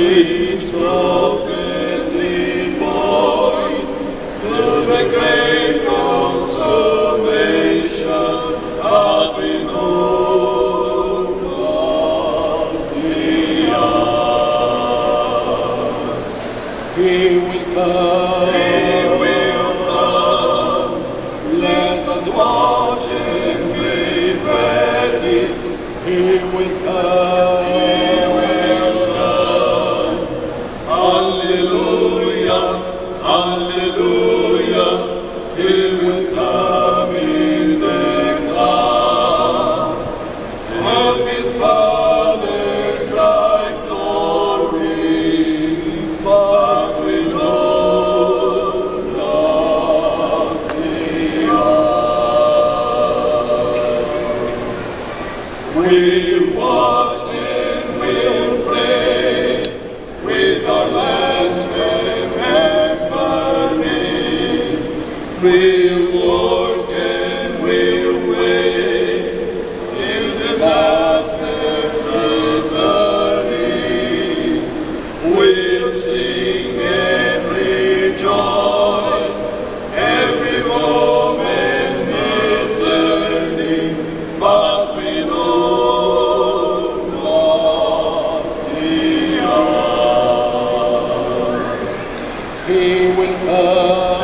each prophecy points to the great consummation that we know of the hour. He will come. Let us watch and be ready. He will come. Hallelujah, hallelujah. He will come in the clouds of his Father's bright glory, but we know not the hour. We'll watch and we'll pray with our lamps burning. We'll work and we'll wait till the Master's returning. We'll sing and rejoice, every moment discerning, but we know not the hour. He will come.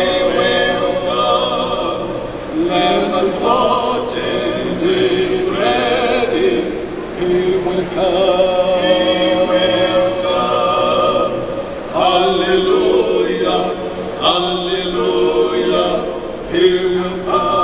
Let us watch and be ready. He will come. Hallelujah, hallelujah. He will come.